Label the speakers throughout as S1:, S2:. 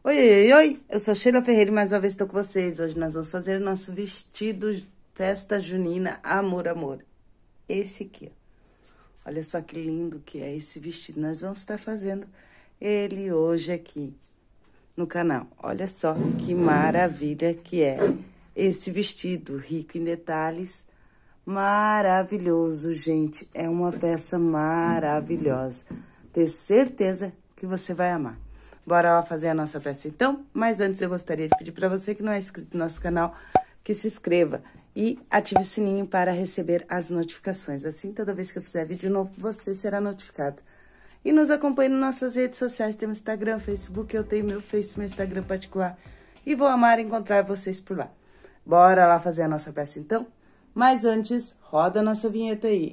S1: Oi, oi, oi, eu sou Sheila Ferreira e mais uma vez estou com vocês. Hoje nós vamos fazer o nosso vestido festa junina Amor, Amor. Esse aqui, ó. Olha só que lindo que é esse vestido. Nós vamos estar fazendo ele hoje aqui no canal. Olha só que maravilha que é esse vestido, rico em detalhes, maravilhoso, gente. É uma peça maravilhosa. Tenho certeza que você vai amar. Bora lá fazer a nossa peça, então? Mas antes, eu gostaria de pedir para você que não é inscrito no nosso canal, que se inscreva e ative o sininho para receber as notificações. Assim, toda vez que eu fizer vídeo novo, você será notificado. E nos acompanhe nas nossas redes sociais, temos Instagram, Facebook, eu tenho meu Face, meu Instagram particular. E vou amar encontrar vocês por lá. Bora lá fazer a nossa peça, então? Mas antes, roda a nossa vinheta aí.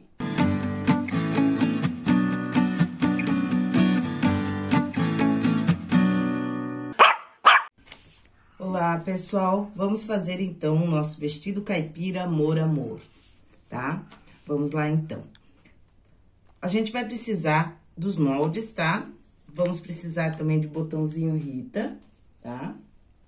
S1: Olá, pessoal! Vamos fazer, então, o nosso vestido caipira Amor, Amor, tá? Vamos lá, então. A gente vai precisar dos moldes, tá? Vamos precisar também de botãozinho Rita, tá?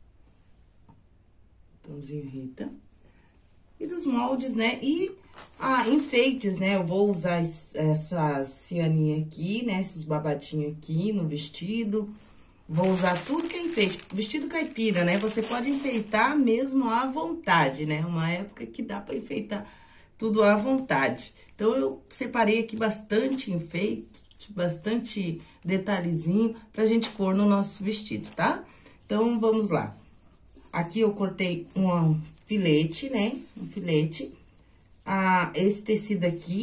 S1: Botãozinho Rita. E dos moldes, né? E enfeites, né? Eu vou usar essas cianinha aqui, né? Esses babadinhos aqui no vestido. Vou usar tudo que é enfeite. Vestido caipira, né? Você pode enfeitar mesmo à vontade, né? Uma época que dá pra enfeitar tudo à vontade. Então, eu separei aqui bastante enfeite, bastante detalhezinho pra gente pôr no nosso vestido, tá? Então, vamos lá. Aqui eu cortei um filete, né? Um filete. Esse tecido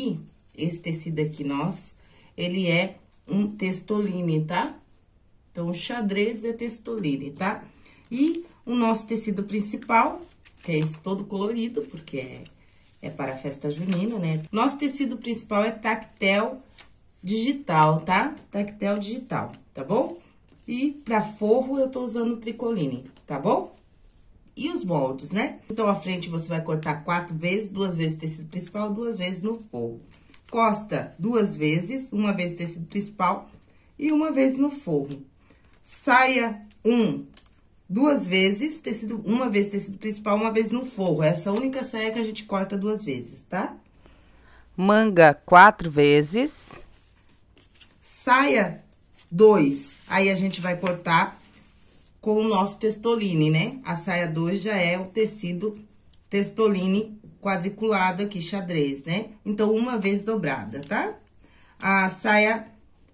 S1: aqui nosso, ele é um testoline, tá? Então, o xadrez é testoline, tá? E o nosso tecido principal, que é esse todo colorido, porque é para a festa junina, né? Nosso tecido principal é tactel digital, tá? Tactel digital, tá bom? E para forro, eu tô usando tricoline, tá bom? E os moldes, né? Então, a frente você vai cortar 4 vezes, 2 vezes tecido principal, 2 vezes no forro. Costa 2 vezes, 1 vez tecido principal e 1 vez no forro. Saia 2 vezes, tecido, 1 vez tecido principal, 1 vez no forro. Essa única saia que a gente corta 2 vezes, tá? Manga 4 vezes. Saia 2, aí a gente vai cortar com o nosso testoline, né? A saia 2 já é o tecido testoline quadriculado aqui, xadrez, né? Então, 1 vez dobrada, tá? A saia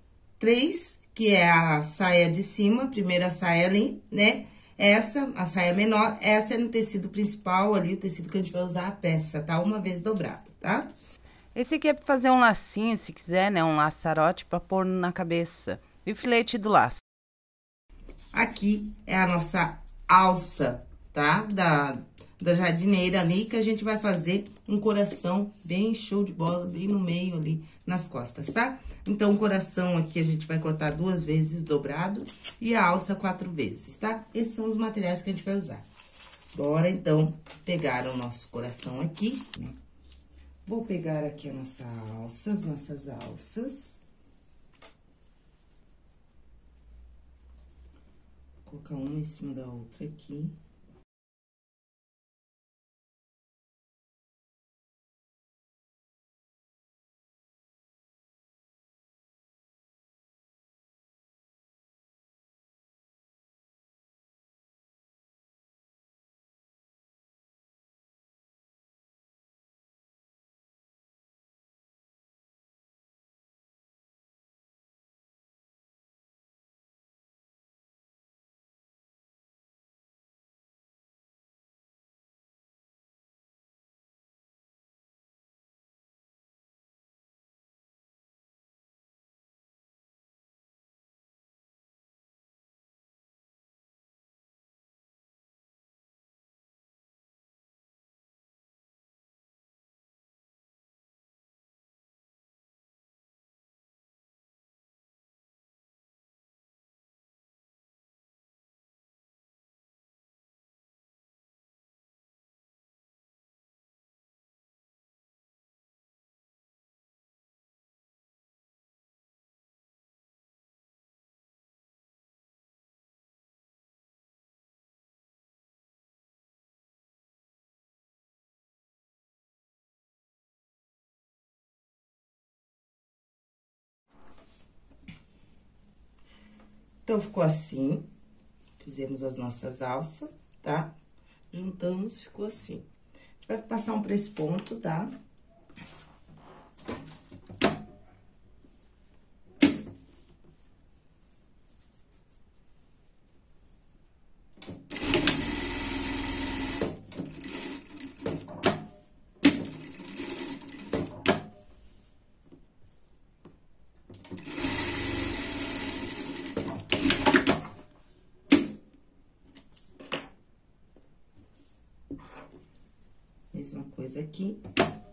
S1: 3, que é a saia de cima, primeira saia ali, né? Essa, a saia menor, essa é no tecido principal ali, o tecido que a gente vai usar a peça, tá? 1 vez dobrado, tá? Esse aqui é pra fazer um lacinho, se quiser, né? Um laçarote pra pôr na cabeça. E o filete do laço. Aqui é a nossa alça, tá? Da jardineira ali, que a gente vai fazer um coração bem show de bola, bem no meio ali, nas costas, tá? Então, o coração aqui a gente vai cortar 2 vezes dobrado e a alça 4 vezes, tá? Esses são os materiais que a gente vai usar. Bora, então, pegar o nosso coração aqui, né? Vou pegar aqui a nossa alça, as nossas alças. Colocar uma em cima da outra aqui. Então, ficou assim. Fizemos as nossas alças, tá? Juntamos, ficou assim. A gente vai passar um press-ponto, tá? Mesma coisa aqui.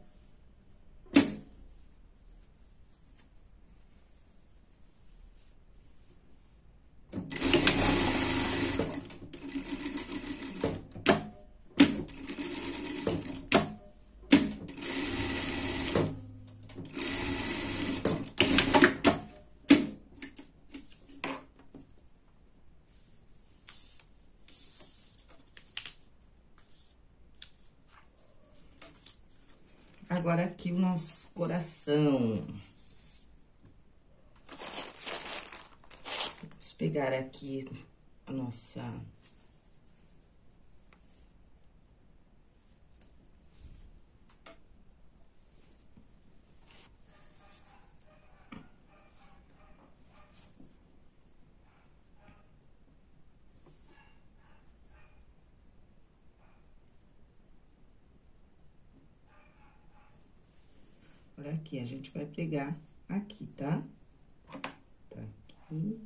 S1: Agora, aqui o nosso coração. Vamos pegar aqui a nossa... Olha aqui, a gente vai pregar aqui, tá? Tá aqui.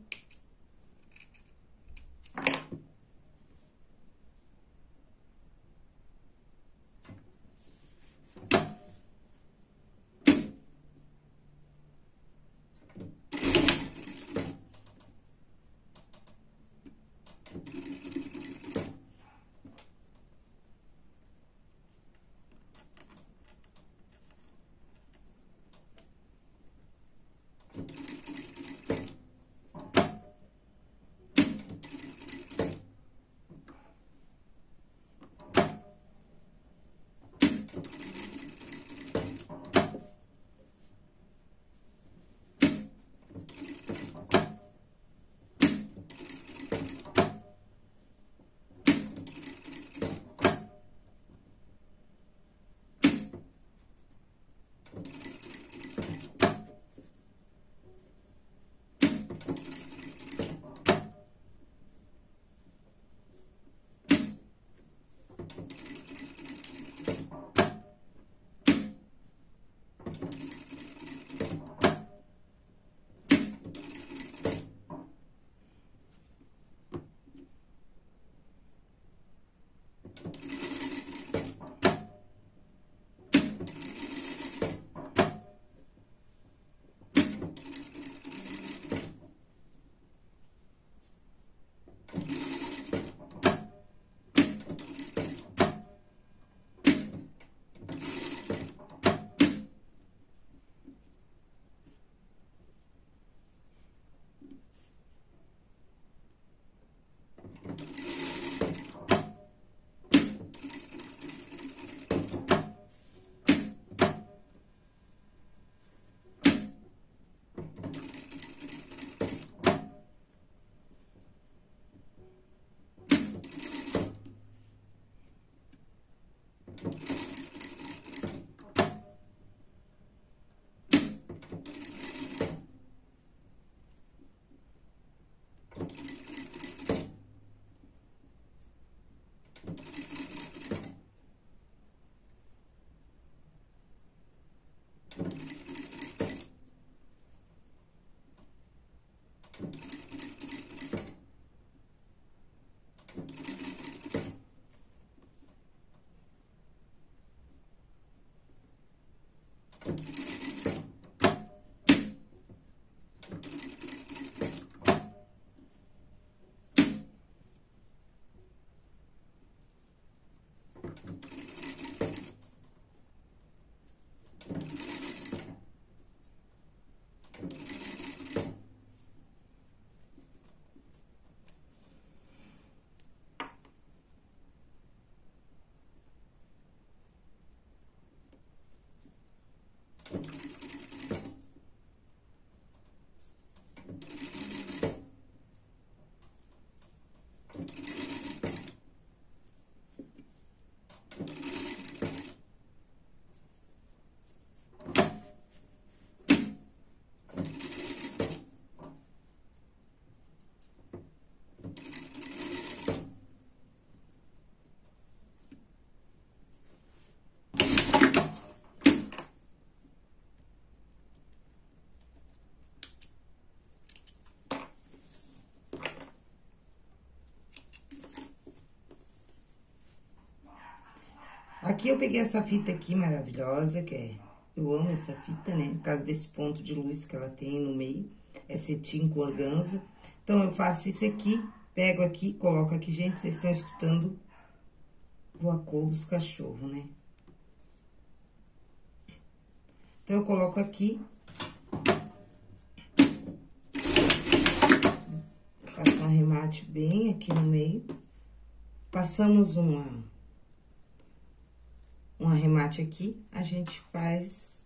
S1: Aqui eu peguei essa fita aqui maravilhosa, que é... Eu amo essa fita, né? Por causa desse ponto de luz que ela tem no meio. É cetim com organza. Então, eu faço isso aqui, pego aqui, coloco aqui. Gente, vocês estão escutando o acô dos cachorros, né? Então, eu coloco aqui. Faço um arremate bem aqui no meio. Passamos um arremate aqui, a gente faz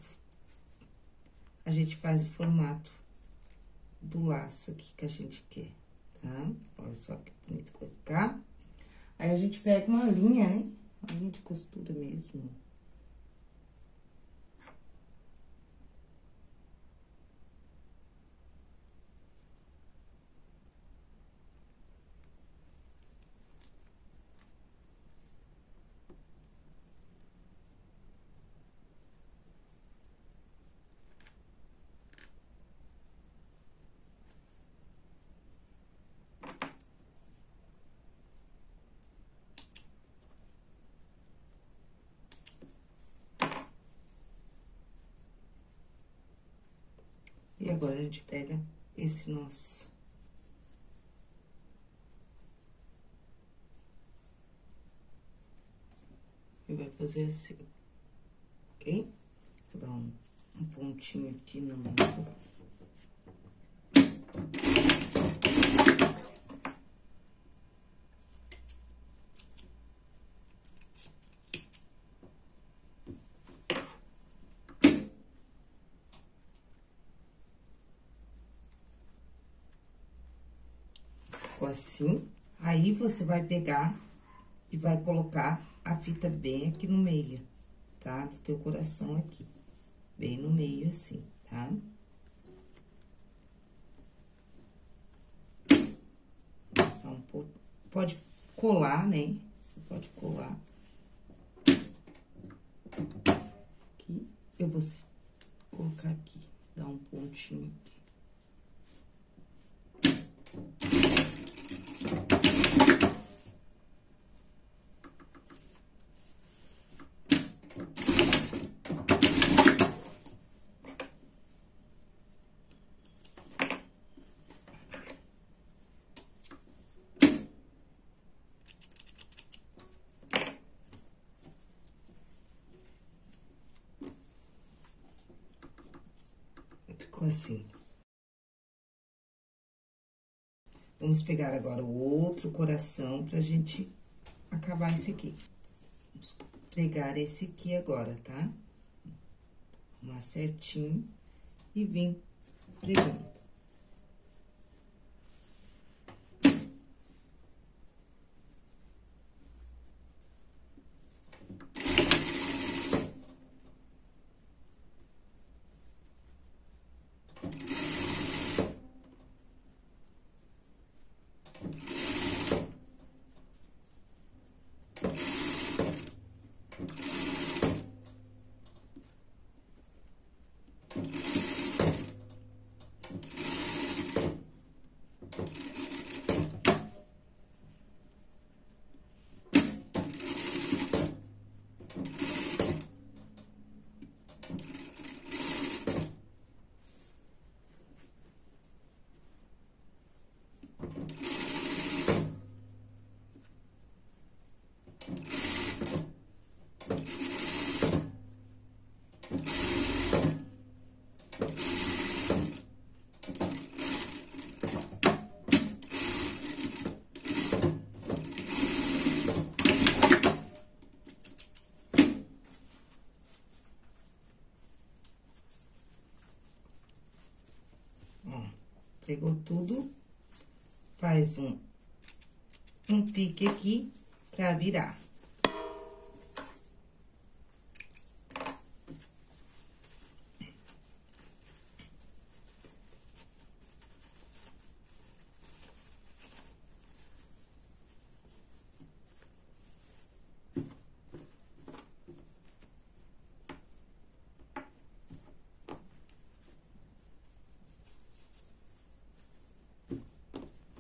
S1: o formato do laço aqui que a gente quer, tá? Olha só que bonito que vai ficar. Aí, a gente pega uma linha, né? Uma linha de costura mesmo. E agora, a gente pega esse nosso. E vai fazer assim, ok? Vou dar um pontinho aqui no nosso. Assim, aí você vai pegar e vai colocar a fita bem aqui no meio, tá? Do teu coração aqui, bem no meio assim, tá? Passar um pouco, pode colar, né? Você pode colar. Aqui, eu vou colocar aqui, dar um pontinho aqui. Ficou assim. Vamos pegar agora o outro coração pra gente acabar esse aqui. Vamos pregar esse aqui agora, tá? Arrumar certinho e vim pregando. Pegou tudo, faz um pique aqui pra virar.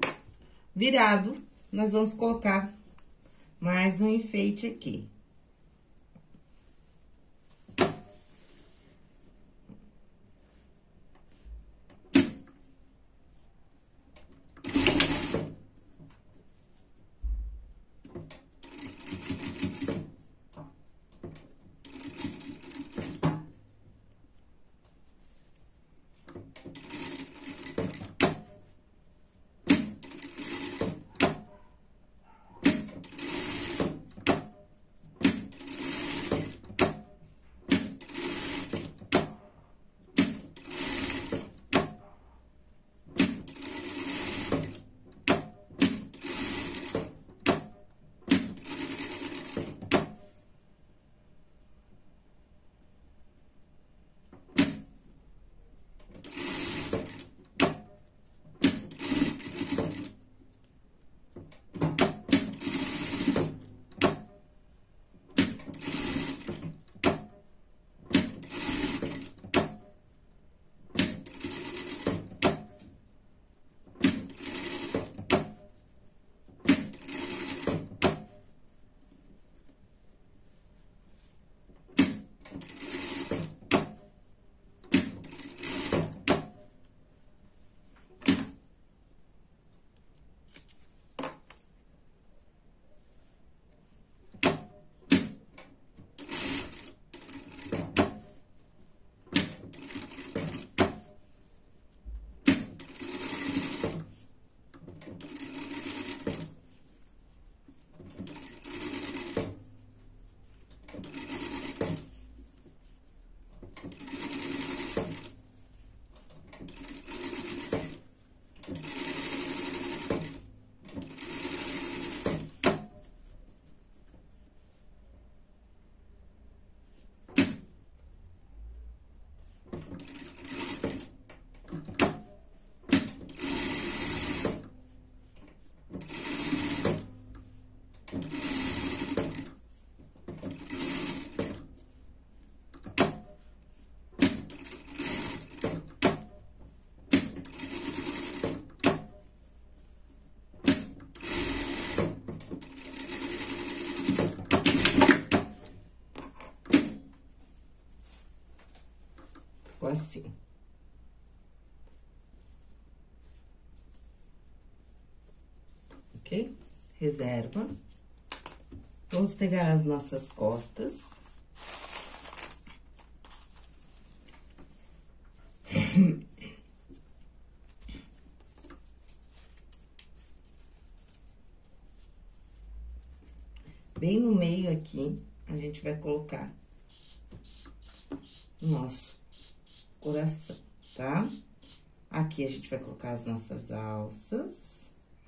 S1: Virado, nós vamos colocar mais um enfeite aqui. assim. Ok? Reserva. Vamos pegar as nossas costas. Bem no meio aqui, a gente vai colocar o nosso coração, tá? Aqui a gente vai colocar as nossas alças.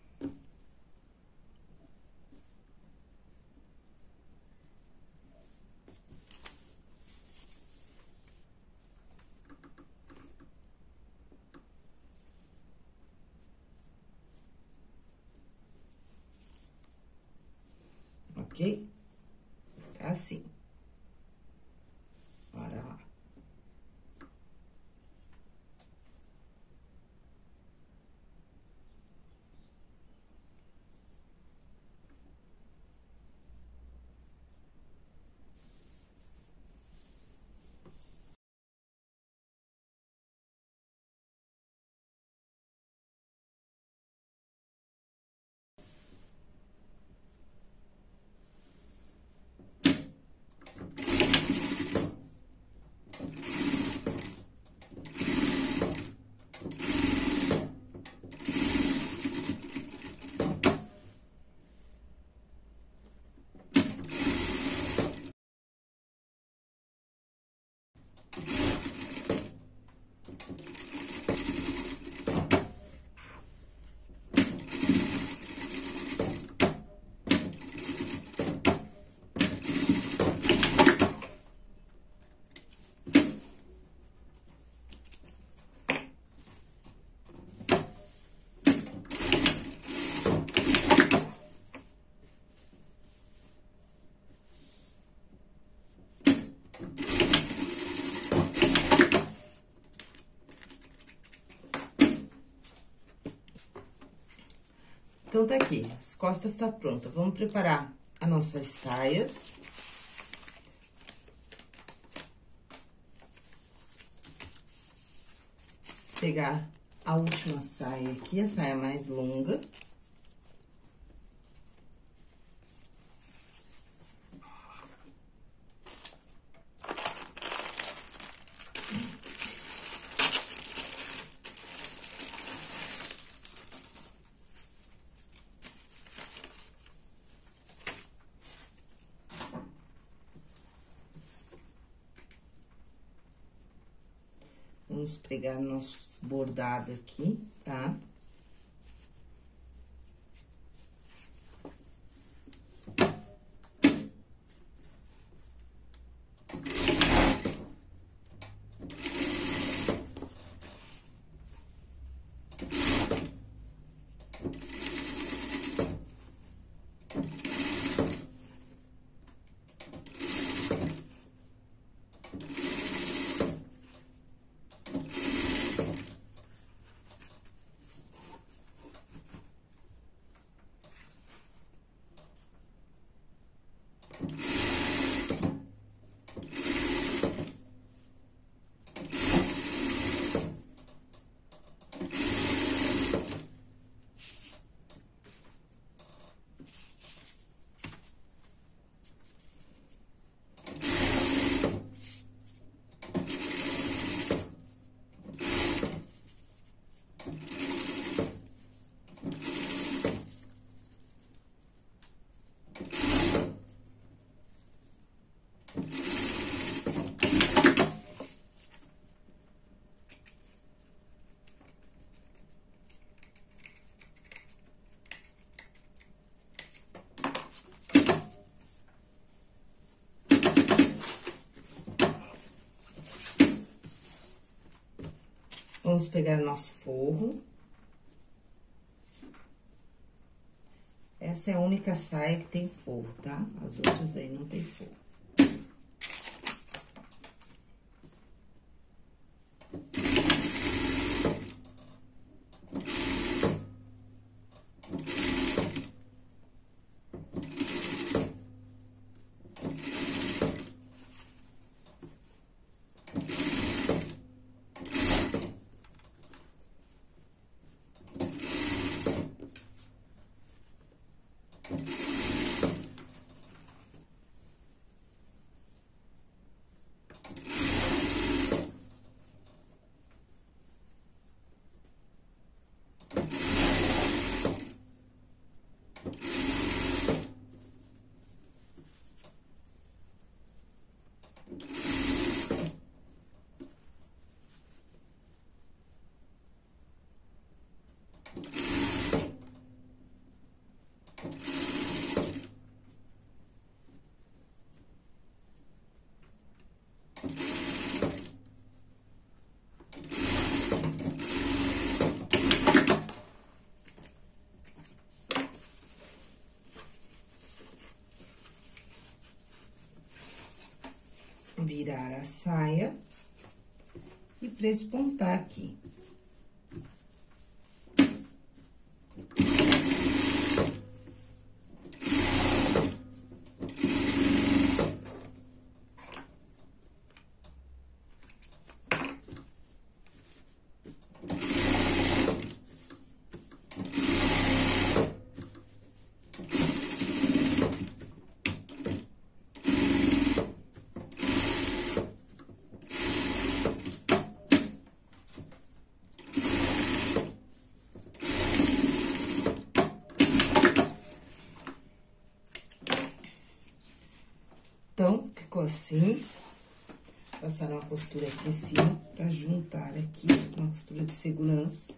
S1: Ok? Assim. Bora lá. Então, tá aqui, as costas tá pronta. Vamos preparar as nossas saias. Pegar a última saia aqui, a saia mais longa. Vamos pregar nosso bordado aqui, tá? Vamos pegar nosso forro. Essa é a única saia que tem forro, tá? As outras aí não tem forro. Virar a saia e prespontar aqui. Então, ficou assim. Passar uma costura aqui em cima pra juntar aqui, uma costura de segurança.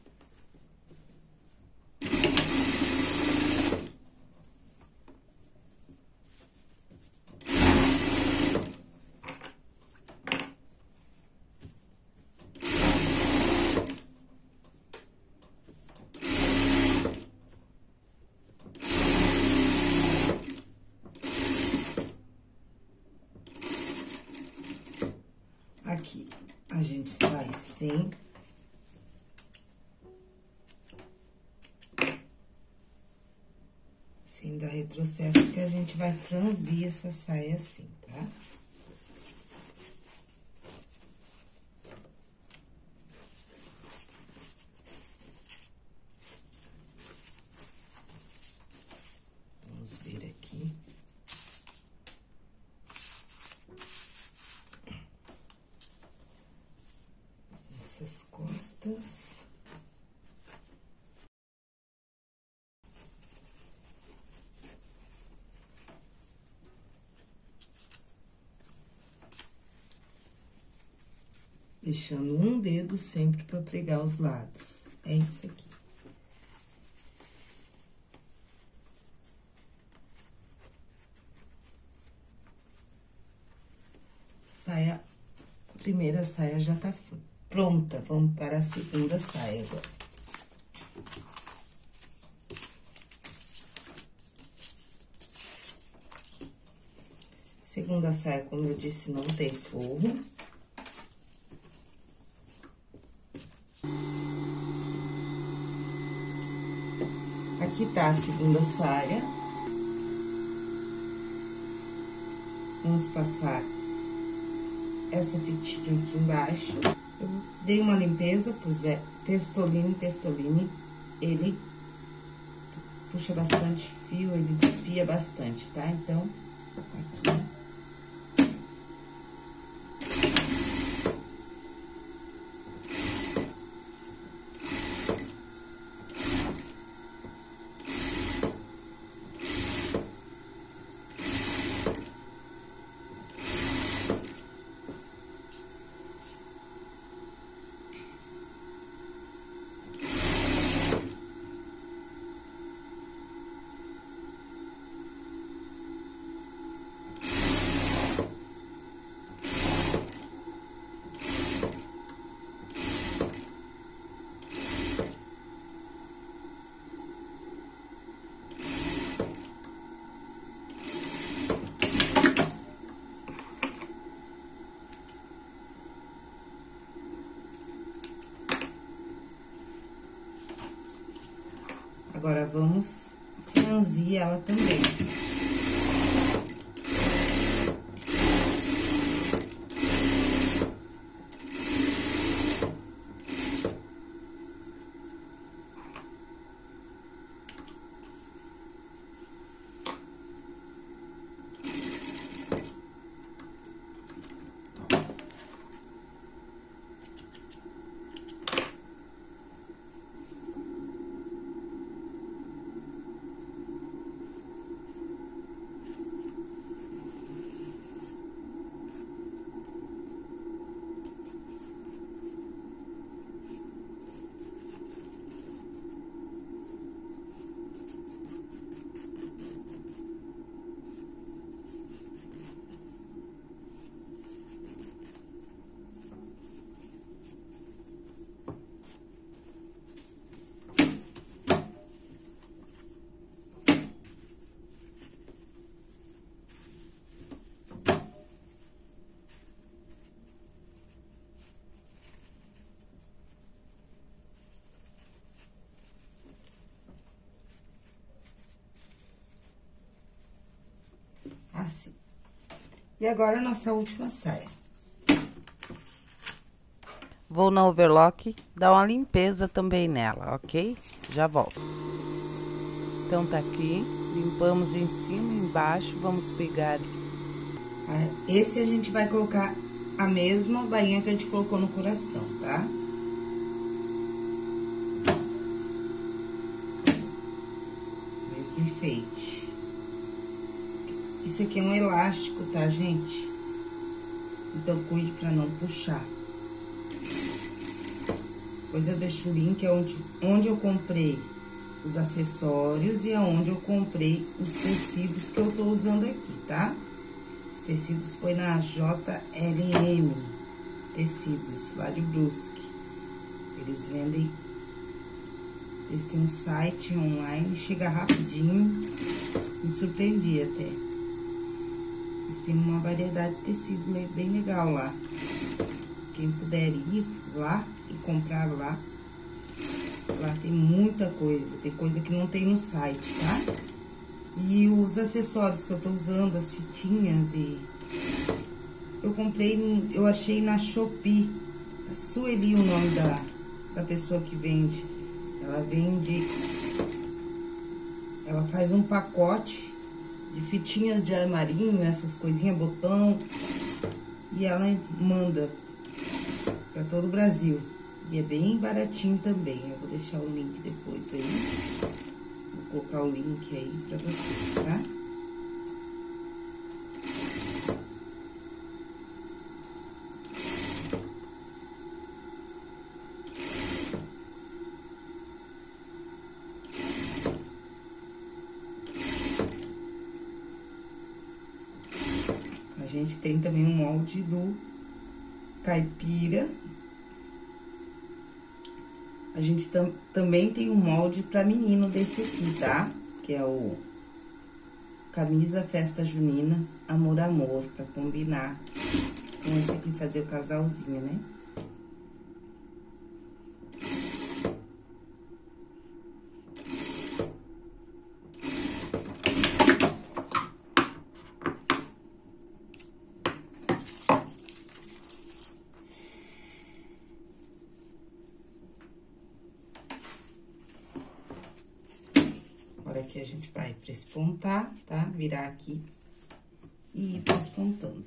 S1: Aqui, a gente sai sem dar retrocesso, porque a gente vai franzir essa saia assim, tá? Vamos ver aqui. Essas costas. Deixando um dedo sempre para pregar os lados. É isso aqui. Saia, a primeira saia já tá pronta. Vamos para a segunda saia agora. Segunda saia, como eu disse, não tem forro. Aqui tá a segunda saia. Vamos passar essa fitinha aqui embaixo. Eu dei uma limpeza, pus testoline, ele puxa bastante fio, ele desfia bastante, tá? Então, aqui. Agora, vamos franzir ela também. Assim. E agora, a nossa última saia.
S2: Vou na overlock dar uma limpeza também nela, ok? Já volto. Então, tá aqui. Limpamos em cima e embaixo. Vamos pegar...
S1: Esse a gente vai colocar a mesma bainha que a gente colocou no coração, tá? Mesmo enfeite. Isso aqui é um elástico, tá, gente? Então, cuide pra não puxar. Depois eu deixo o link onde eu comprei os acessórios e aonde eu comprei os tecidos que eu tô usando aqui, tá? Os tecidos foi na JLM Tecidos, lá de Brusque. Eles vendem... Eles têm um site online, chega rapidinho. Me surpreendi até. Eles têm uma variedade de tecido bem legal lá. Quem puder ir lá e comprar lá. Lá tem muita coisa, tem coisa que não tem no site, tá? E os acessórios que eu tô usando, as fitinhas e... Eu comprei, eu achei na Shopee. A Sueli, o nome da pessoa que vende. Ela vende... Ela faz um pacote de fitinhas de armarinho, essas coisinhas, botão. E ela manda pra todo o Brasil. E é bem baratinho também. Eu vou deixar o link depois aí. Vou colocar o link aí pra vocês, tá? A gente tem também um molde do caipira. A gente também tem um molde pra menino desse aqui, tá? Que é o camisa festa junina, amor, amor, pra combinar com esse aqui, fazer o casalzinho, né? Agora aqui a gente vai prespontar, tá? Virar aqui e ir prespontando.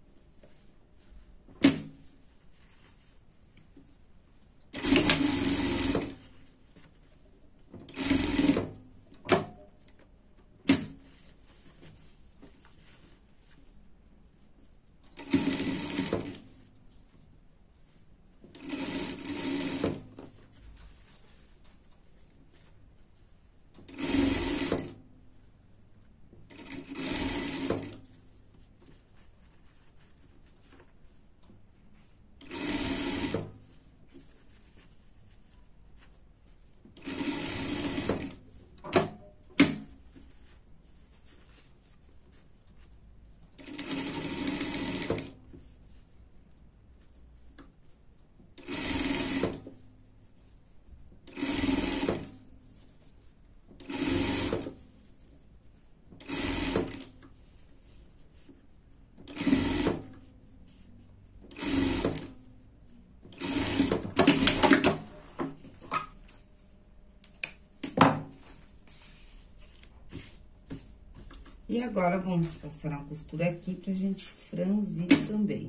S1: E agora, vamos passar uma costura aqui pra gente franzir também.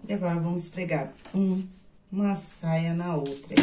S1: E agora, vamos pregar uma saia na outra.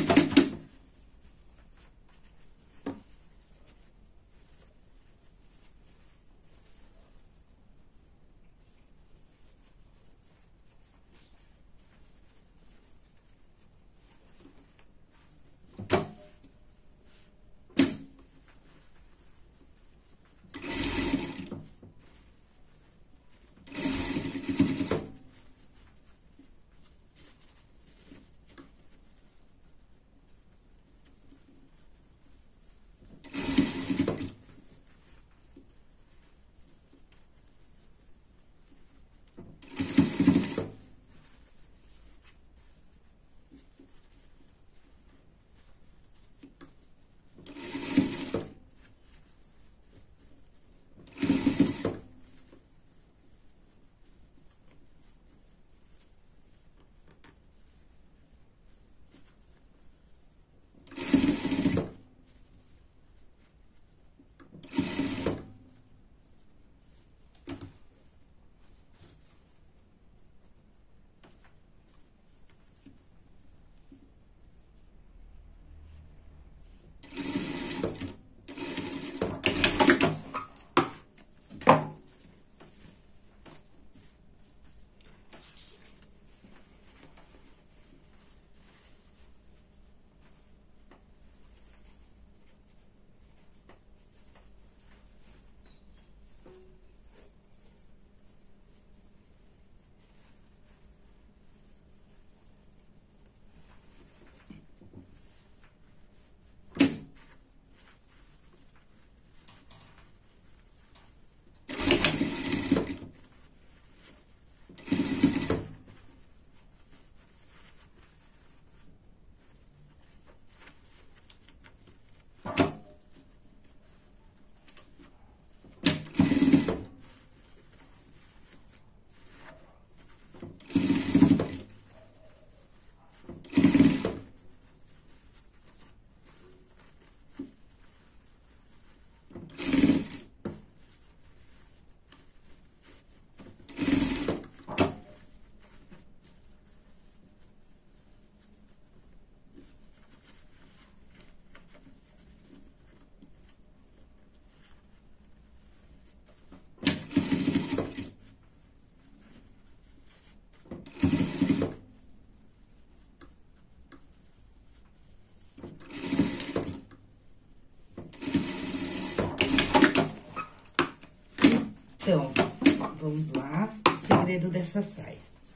S1: Então, vamos lá, o segredo dessa saia.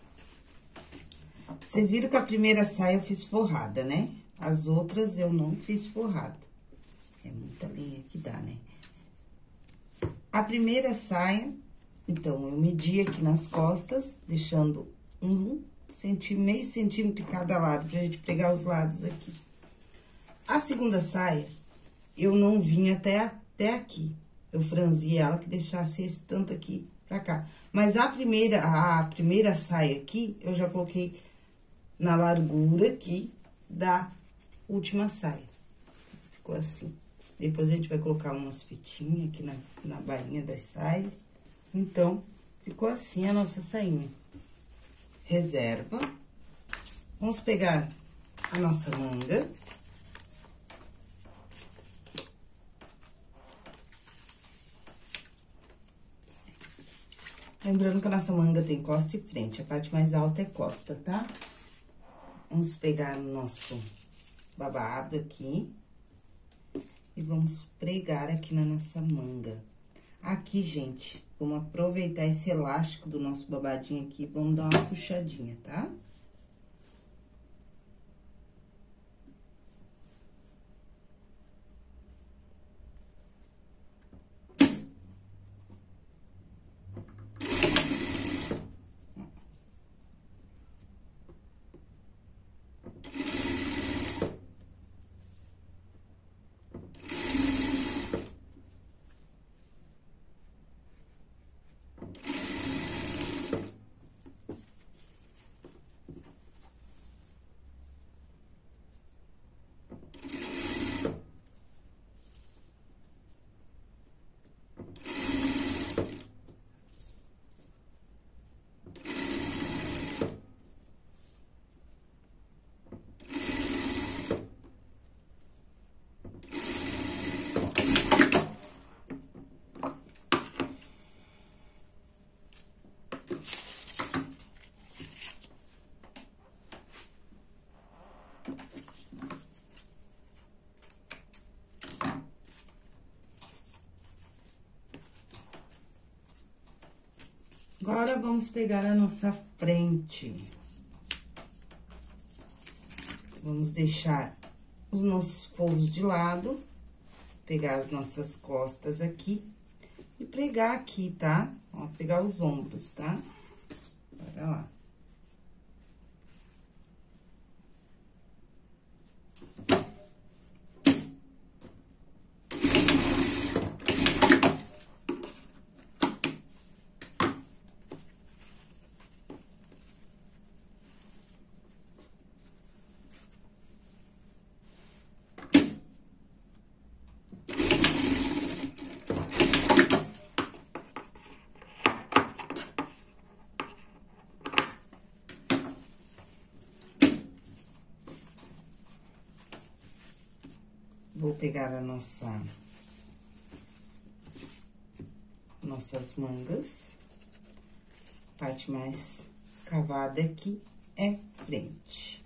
S1: Vocês viram que a primeira saia eu fiz forrada, né? As outras eu não fiz forrada. É muita linha que dá, né? A primeira saia, então, eu medi aqui nas costas, deixando meio centímetro de cada lado, pra gente pegar os lados aqui. A segunda saia, eu não vim até aqui. Eu franzi ela que deixasse esse tanto aqui pra cá. Mas a primeira saia aqui, eu já coloquei na largura aqui da última saia. Ficou assim. Depois a gente vai colocar umas fitinhas aqui na bainha das saias. Então, ficou assim a nossa sainha. Reserva. Vamos pegar a nossa manga. Lembrando que a nossa manga tem costa e frente, a parte mais alta é costa, tá? Vamos pegar o nosso babado aqui e vamos pregar aqui na nossa manga. Aqui, gente, vamos aproveitar esse elástico do nosso babadinho aqui e vamos dar uma puxadinha, tá? Agora, vamos pegar a nossa frente. Vamos deixar os nossos forros de lado, pegar as nossas costas aqui e pregar aqui, tá? Ó, pegar os ombros, tá? Bora lá. Vou pegar a nossas mangas. A parte mais cavada aqui é frente.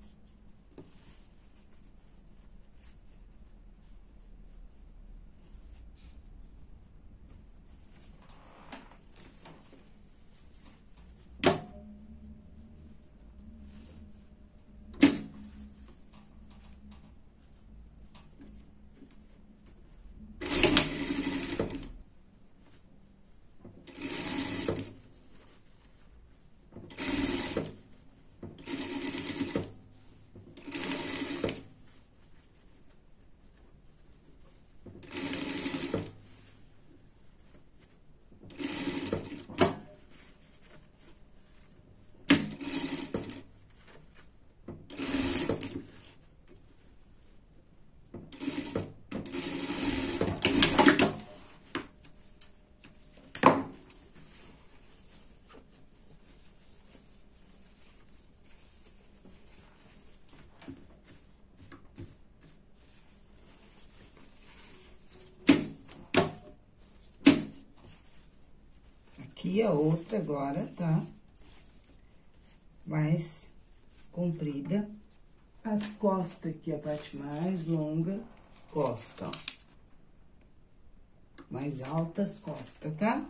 S1: Aqui a outra agora, tá? Mais comprida. As costas aqui, a parte mais longa, costa, ó. Mais altas costas, tá?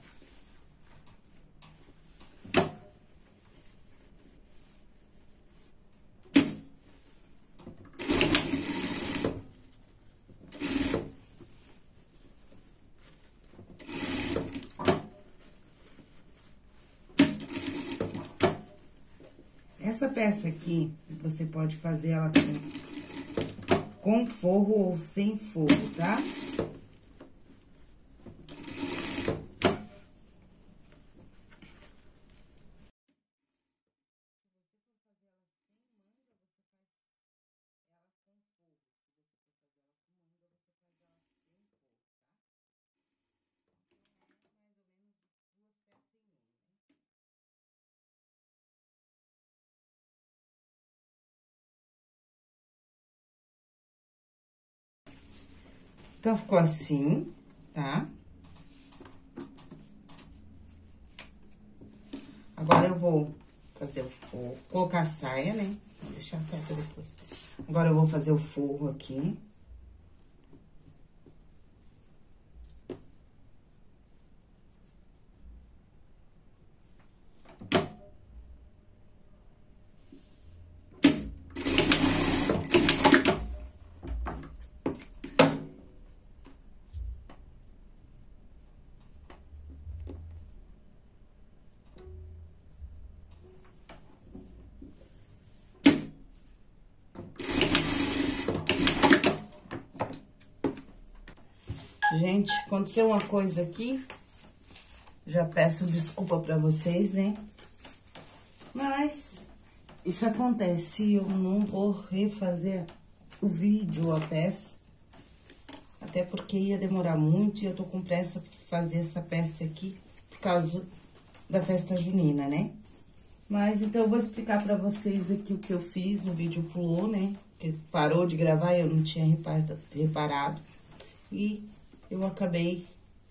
S1: Essa peça aqui, você pode fazer ela com forro ou sem forro, tá? Então, ficou assim, tá? Agora, eu vou fazer o forro, colocar a saia, né? Vou deixar a saia pra depois. Agora, eu vou fazer o forro aqui. Gente, aconteceu uma coisa aqui, já peço desculpa pra vocês, né? Mas isso acontece, eu não vou refazer o vídeo, a peça, até porque ia demorar muito e eu tô com pressa pra fazer essa peça aqui por causa da festa junina, né? Mas então eu vou explicar pra vocês aqui o que eu fiz, o vídeo pulou, né? Porque parou de gravar e eu não tinha reparado. E eu acabei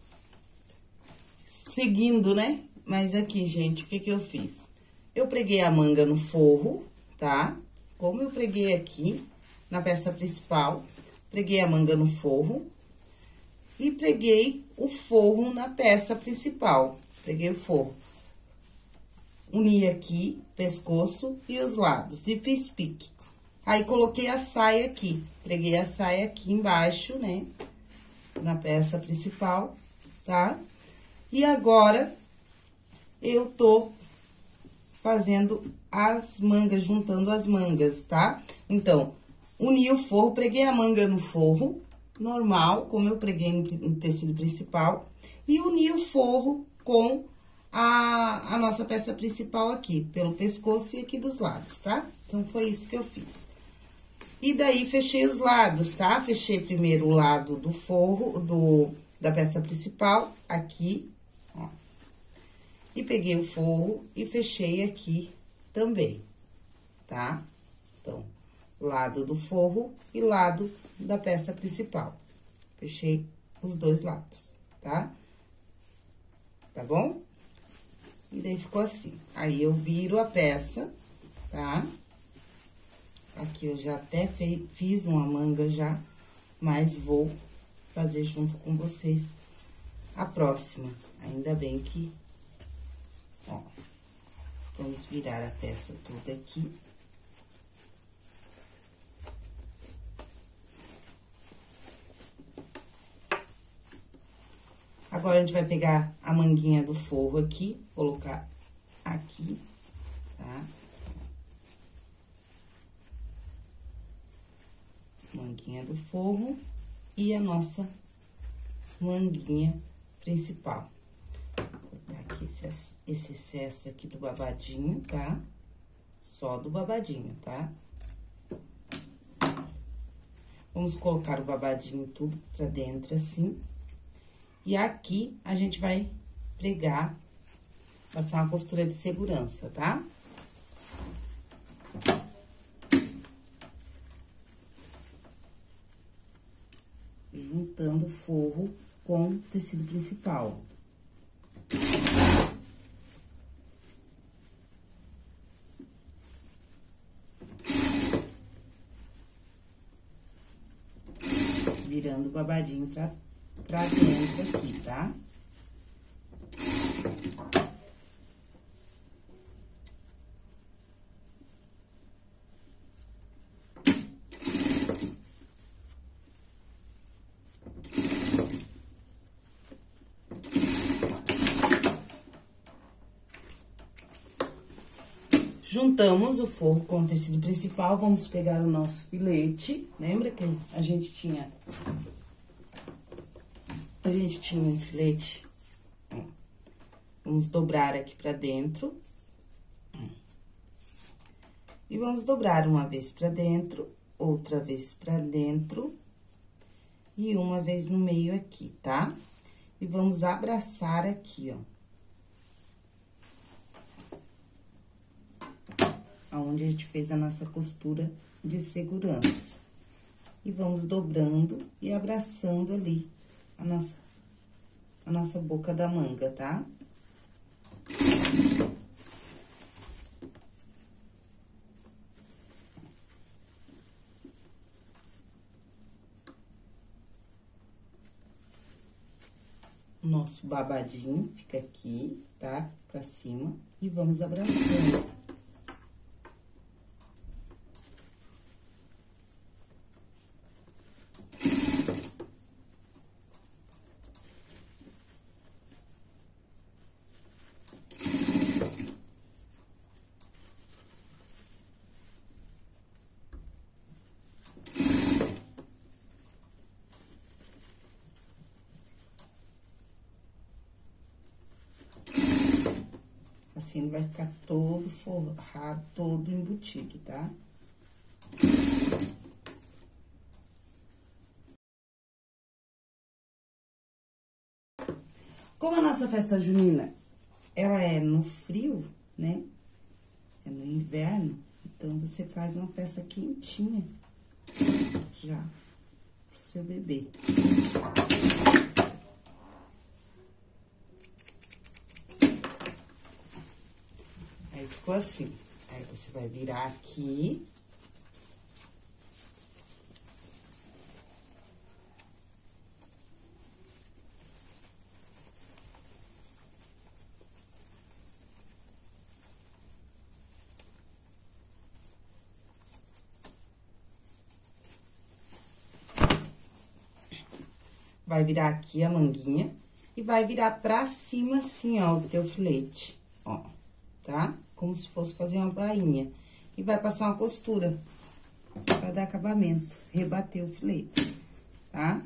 S1: seguindo, né? Mas aqui, gente, o que que eu fiz? Eu preguei a manga no forro, tá? Como eu preguei aqui na peça principal, preguei a manga no forro e preguei o forro na peça principal. Peguei o forro. Uni aqui, pescoço e os lados, e fiz pique. Aí, coloquei a saia aqui. Preguei a saia aqui embaixo, né? Na peça principal, tá? E agora, eu tô fazendo as mangas, juntando as mangas, tá? Então, uni o forro, preguei a manga no forro, normal, como eu preguei no tecido principal. E uni o forro com a nossa peça principal aqui, pelo pescoço e aqui dos lados, tá? Então, foi isso que eu fiz. E daí, fechei os lados, tá? Fechei primeiro o lado do forro, da peça principal, aqui, ó. E peguei o forro e fechei aqui também, tá? Então, lado do forro e lado da peça principal. Fechei os dois lados, tá? Tá bom? E daí, ficou assim. Aí, eu viro a peça, tá? Aqui, eu já até fiz uma manga já, mas vou fazer junto com vocês a próxima. Ainda bem que, ó, vamos virar a peça toda aqui. Agora, a gente vai pegar a manguinha do forro aqui, colocar aqui, tá? Manguinha do forro e a nossa manguinha principal. Vou cortar aqui esse excesso aqui do babadinho, tá? Só do babadinho, tá? Vamos colocar o babadinho tudo pra dentro, assim. E aqui, a gente vai pregar, passar uma costura de segurança, tá? Juntando o forro com o tecido principal. Virando o babadinho pra dentro aqui, tá? Juntamos o forro com o tecido principal, vamos pegar o nosso filete. Lembra que a gente tinha um filete? Vamos dobrar aqui pra dentro. E vamos dobrar uma vez pra dentro, outra vez pra dentro. E uma vez no meio aqui, tá? E vamos abraçar aqui, ó. Onde a gente fez a nossa costura de segurança. E vamos dobrando e abraçando ali a nossa boca da manga, tá? O nosso babadinho fica aqui, tá? Pra cima, e vamos abraçando. Assim, ele vai ficar todo forrado, todo embutido, tá? Como a nossa festa junina, ela é no frio, né? É no inverno, então você faz uma peça quentinha já pro seu bebê. Aí, ficou assim. Aí, você vai virar aqui. vai virar aqui a manguinha e vai virar pra cima assim, ó, o teu filete, ó, tá? Como se fosse fazer uma bainha. E vai passar uma costura, só pra dar acabamento, rebater o filete, tá?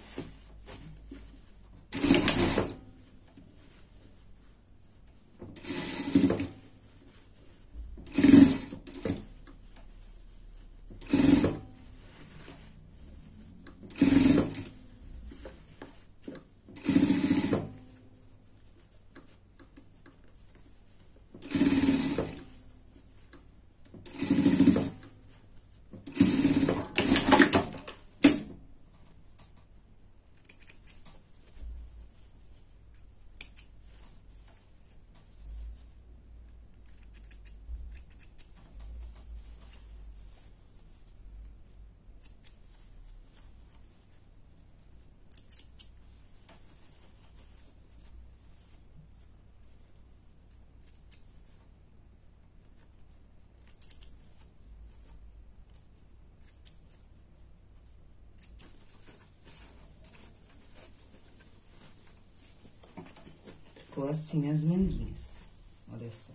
S1: Ficou assim as manguinhas, olha só.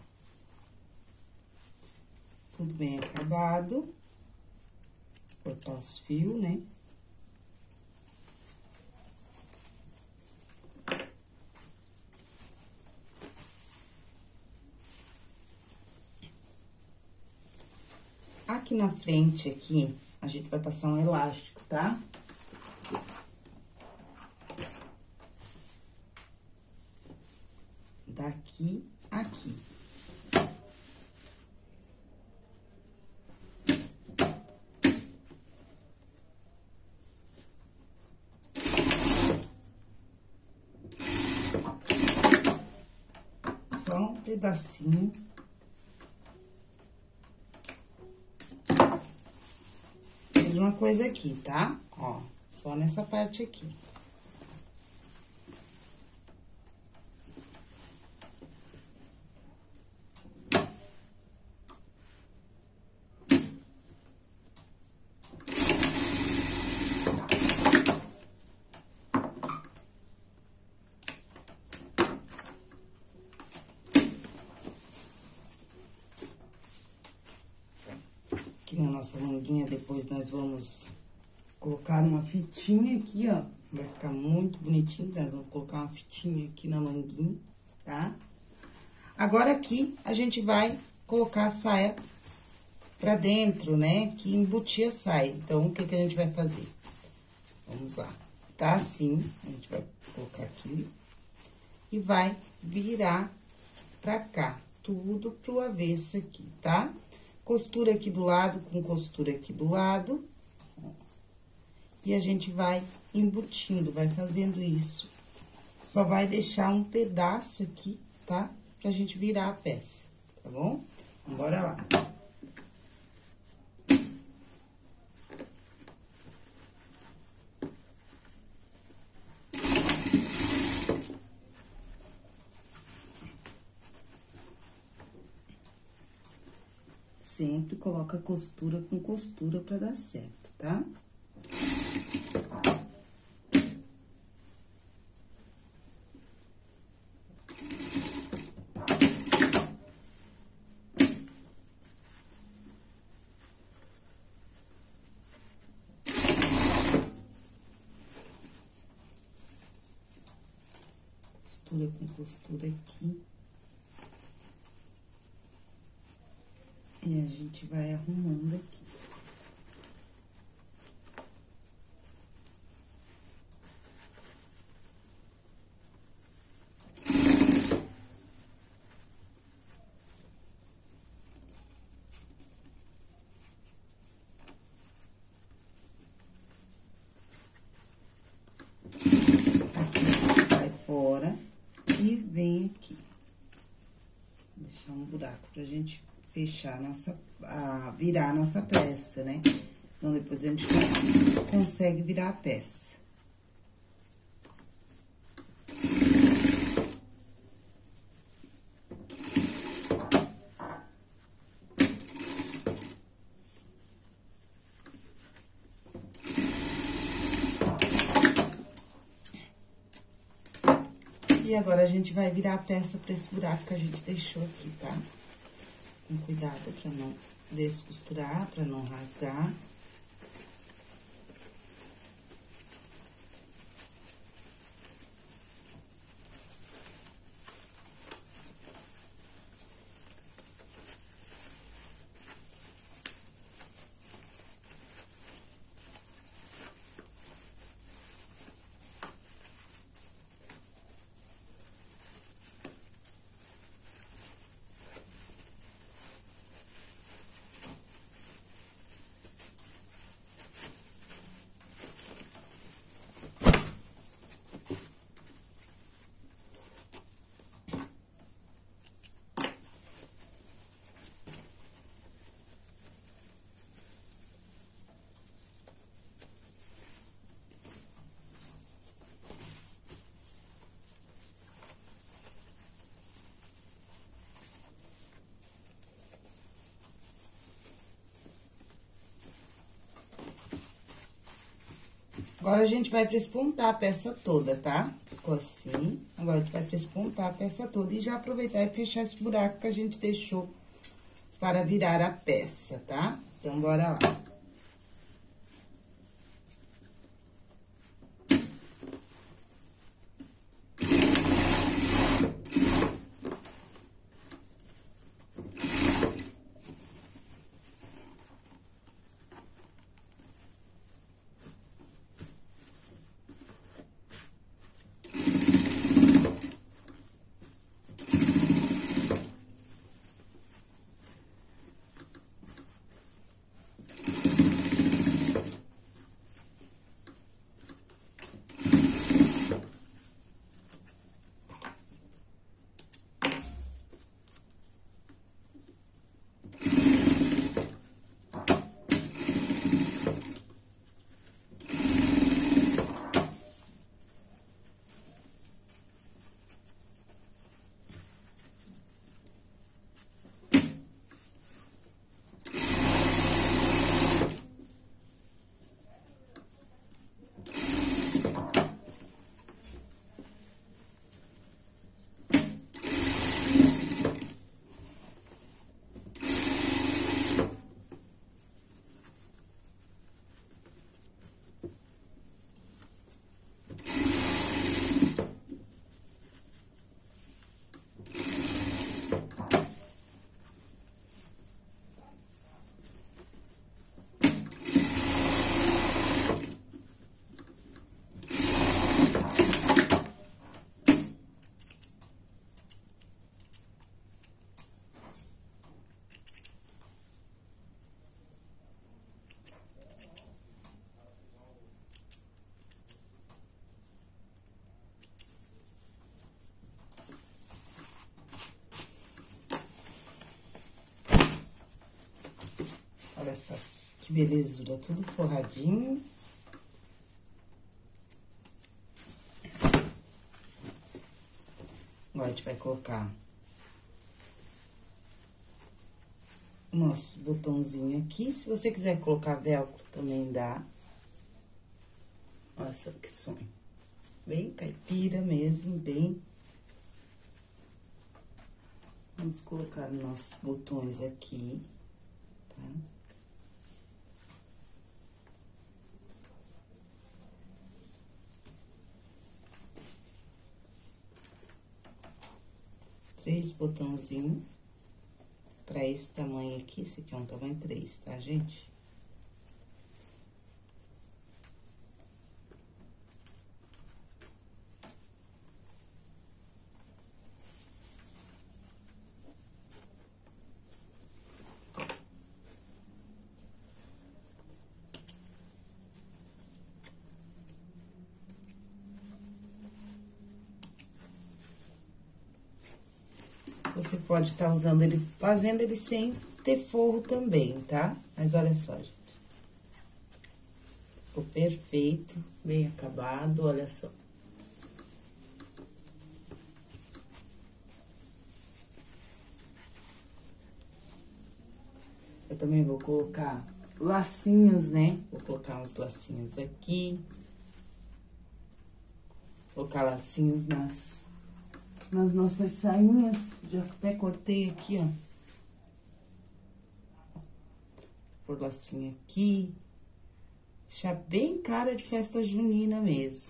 S1: Tudo bem acabado. Cortar os fios, né? Aqui na frente, aqui, a gente vai passar um elástico, tá? Daqui, aqui. Só um pedacinho. Mesma coisa aqui, tá? Ó, só nessa parte aqui. Aqui na nossa manguinha, depois nós vamos colocar uma fitinha aqui, ó. Vai ficar muito bonitinho, nós vamos colocar uma fitinha aqui na manguinha, tá? Agora, aqui, a gente vai colocar a saia pra dentro, né? Que embutir a saia. Então, o que que a gente vai fazer? Vamos lá. Tá assim, a gente vai colocar aqui e vai virar pra cá, tudo pro avesso aqui, tá? Costura aqui do lado com costura aqui do lado. E a gente vai embutindo, vai fazendo isso. Só vai deixar um pedaço aqui, tá? Pra gente virar a peça, tá bom? Então, bora lá. Sempre coloca costura com costura pra dar certo, tá? Costura com costura aqui. E a gente vai arrumando aqui. Aqui sai fora e vem aqui. Vou deixar um buraco pra gente fechar virar a nossa peça, né? Então, depois a gente consegue virar a peça. agora a gente vai virar a peça pra esse buraco que a gente deixou aqui, tá? Com cuidado pra não descosturar, pra não rasgar. Agora, a gente vai prespontar a peça toda, tá? Ficou assim. Agora, a gente vai prespontar a peça toda e já aproveitar e fechar esse buraco que a gente deixou para virar a peça, tá? Então, bora lá. Olha só que belezura, tudo forradinho. Agora, a gente vai colocar o nosso botãozinho aqui. Se você quiser colocar velcro, também dá. Olha só que sonho. Bem caipira mesmo, bem... Vamos colocar nossos botões aqui, tá? Três botãozinhos pra esse tamanho aqui. Esse aqui é um tamanho 3, tá, gente? Você pode estar usando ele, fazendo ele sem ter forro também, tá? Mas olha só, gente. Ficou perfeito, bem acabado, olha só. Eu também vou colocar lacinhos, né? Vou colocar uns lacinhos aqui. Colocar lacinhos nas nossas sainhas. Já até cortei aqui, ó. Por lacinho aqui. Deixar bem cara de festa junina mesmo.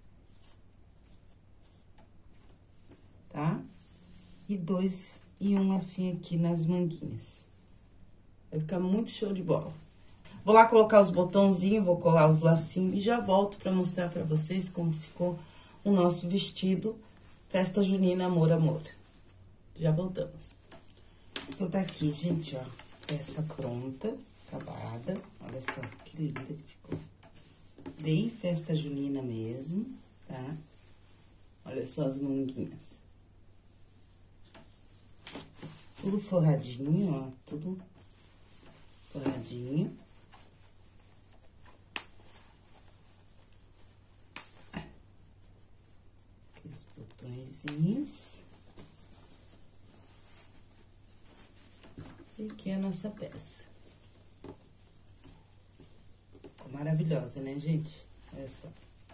S1: Tá? E 2 e 1 assim aqui nas manguinhas. Vai ficar muito show de bola. Vou lá colocar os botãozinhos, vou colar os lacinhos e já volto pra mostrar pra vocês como ficou o nosso vestido Festa Junina Amor, Amor. Já voltamos. Então, tá aqui, gente, ó, peça pronta, acabada. Olha só que linda que ficou. Bem festa junina mesmo, tá? Olha só as manguinhas. Tudo forradinho, ó, tudo forradinho. Aqui os botõezinhos. E aqui é a nossa peça. Ficou maravilhosa, né, gente? Olha só.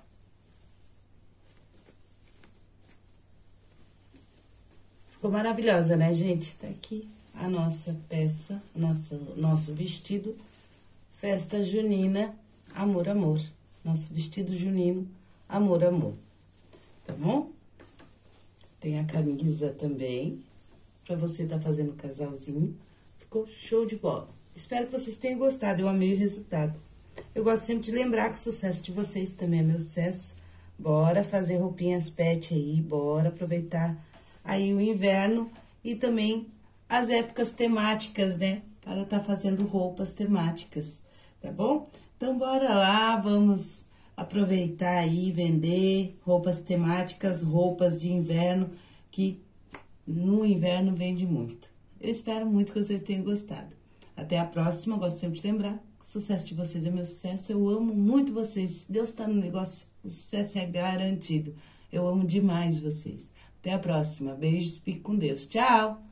S1: Ficou maravilhosa, né, gente? Tá aqui a nossa peça, nosso vestido Festa Junina Amor, Amor. Nosso vestido junino Amor, Amor. Tá bom? Tem a camisa também, pra você tá fazendo casalzinho. Ficou show de bola. Espero que vocês tenham gostado, eu amei o resultado. Eu gosto sempre de lembrar que o sucesso de vocês também é meu sucesso. Bora fazer roupinhas pet aí, bora aproveitar aí o inverno e também as épocas temáticas, né? Para tá fazendo roupas temáticas, tá bom? Então, bora lá, vamos aproveitar aí, vender roupas temáticas, roupas de inverno, que no inverno vende muito. Eu espero muito que vocês tenham gostado. Até a próxima, gosto sempre de lembrar que o sucesso de vocês é meu sucesso. Eu amo muito vocês. Se Deus tá no negócio, o sucesso é garantido. Eu amo demais vocês. Até a próxima. Beijos, fique com Deus. Tchau!